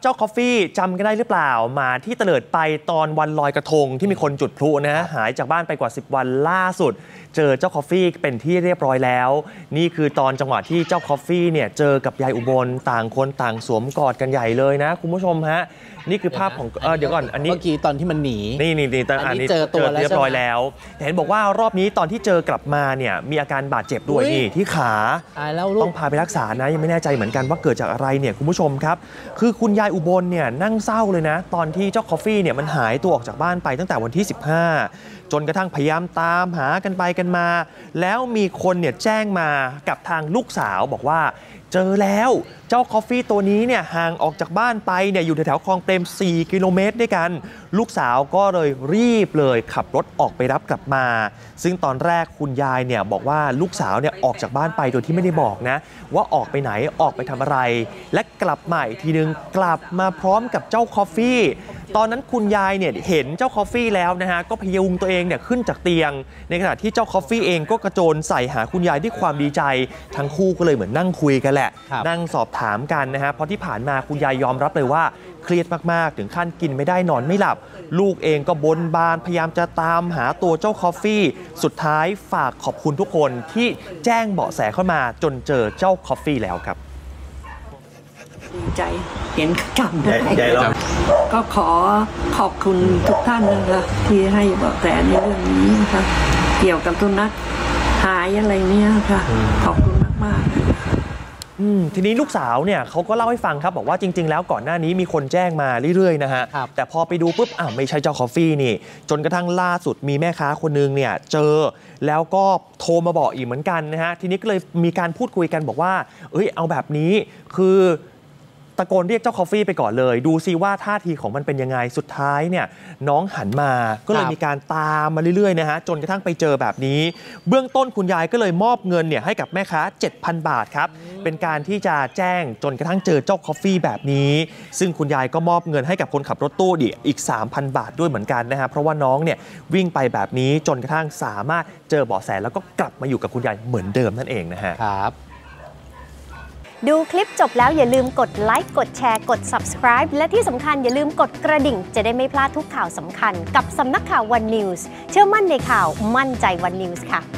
เจ้าคอฟฟี่จำกันได้หรือเปล่ามาที่เตลิดไปตอนวันลอยกระทงที่มีคนจุดพลุนะหายจากบ้านไปกว่า10 วันล่าสุดเจอเจ้าคอฟฟี่เป็นที่เรียบร้อยแล้วนี่คือตอนจังหวะที่เจ้าคอฟฟี่เนี่ยเจอกับยายอุบลต่างคนต่างสวมกอดกันใหญ่เลยนะคุณผู้ชมฮะนี่คือภาพของเดี๋ยวก่อนอันนี้เมื่อกี้ตอนที่มันหนีนี่ตอนนี้เจอตัวเรียบร้อยแล้วเห็นบอกว่ารอบนี้ตอนที่เจอกลับมาเนี่ยมีอาการบาดเจ็บด้วยนี่ที่ขาต้องพาไปรักษานะยังไม่แน่ใจเหมือนกันว่าเกิดจากอะไรเนี่ยคุณผู้ชมครับคือคุณยายอุบลเนี่ยนั่งเศร้าเลยนะตอนที่เจ้าคอฟฟี่เนี่ยมันหายตัวออกจากบ้านไปตั้งแต่วันที่15จนกระทั่งพยายามตามหากันไปกันมาแล้วมีคนเนี่ยแจ้งมากับทางลูกสาวบอกว่าเจอแล้วเจ้าคอฟฟี่ตัวนี้เนี่ยห่างออกจากบ้านไปเนี่ยอยู่แถวคลองเปรม4 กิโลเมตรด้วยกันลูกสาวก็เลยรีบเลยขับรถออกไปรับกลับมาซึ่งตอนแรกคุณยายเนี่ยบอกว่าลูกสาวเนี่ยออกจากบ้านไปโดยที่ไม่ได้บอกนะว่าออกไปไหนออกไปทำอะไรและกลับมาอีกทีนึงกลับมาพร้อมกับเจ้าคอฟฟี่ตอนนั้นคุณยายเนี่ยเห็นเจ้าคอฟฟี่แล้วนะฮะก็พยุงตัวเองเนี่ยขึ้นจากเตียงในขณะที่เจ้าคอฟฟี่เองก็กระโจนใส่หาคุณยายด้วยความดีใจทั้งคู่ก็เลยเหมือนนั่งคุยกันแหละนั่งสอบถามกันนะฮะเพราะที่ผ่านมาคุณยายยอมรับเลยว่าเครียดมากๆถึงขั้นกินไม่ได้นอนไม่หลับลูกเองก็บนบานพยายามจะตามหาตัวเจ้าคอฟฟี่สุดท้ายฝากขอบคุณทุกคนที่แจ้งเบาะแสเข้ามาจนเจอเจ้าคอฟฟี่แล้วครับดีใจเห็นจำได้ก็ขอบคุณทุกท่านนะคะที่ให้เบาะแสในเรื่องนี้นะคะเกี่ยวกับสุนัขหายอะไรเนี้ยค่ะขอบคุณมากทีนี้ลูกสาวเนี่ยเขาก็เล่าให้ฟังครับบอกว่าจริงๆแล้วก่อนหน้านี้มีคนแจ้งมาเรื่อยๆนะฮะแต่พอไปดูปุ๊บไม่ใช่เจ้าคอฟฟี่นี่จนกระทั่งล่าสุดมีแม่ค้าคนนึงเนี่ยเจอแล้วก็โทรมาบอกอีกเหมือนกันนะฮะทีนี้ก็เลยมีการพูดคุยกันบอกว่าเอาแบบนี้คือตะโกนเรียกเจ้าคอฟฟี่ไปก่อนเลยดูซิว่าท่าทีของมันเป็นยังไงสุดท้ายเนี่ยน้องหันมาก็เลยมีการตามมาเรื่อยๆนะฮะจนกระทั่งไปเจอแบบนี้เบื้องต้นคุณยายก็เลยมอบเงินเนี่ยให้กับแม่ค้า 7,000 บาทครับเป็นการที่จะแจ้งจนกระทั่งเจอเจ้าคอฟฟี่แบบนี้ซึ่งคุณยายก็มอบเงินให้กับคนขับรถตู้อีก 3,000 บาทด้วยเหมือนกันนะฮะเพราะว่าน้องเนี่ยวิ่งไปแบบนี้จนกระทั่งสามารถเจอเบาะแสแล้วก็กลับมาอยู่กับคุณยายเหมือนเดิมนั่นเองนะฮะครับดูคลิปจบแล้วอย่าลืมกดไลค์กดแชร์กด Subscribe และที่สำคัญอย่าลืมกดกระดิ่งจะได้ไม่พลาดทุกข่าวสำคัญกับสำนักข่าว One News เชื่อมั่นในข่าวมั่นใจ One News ค่ะ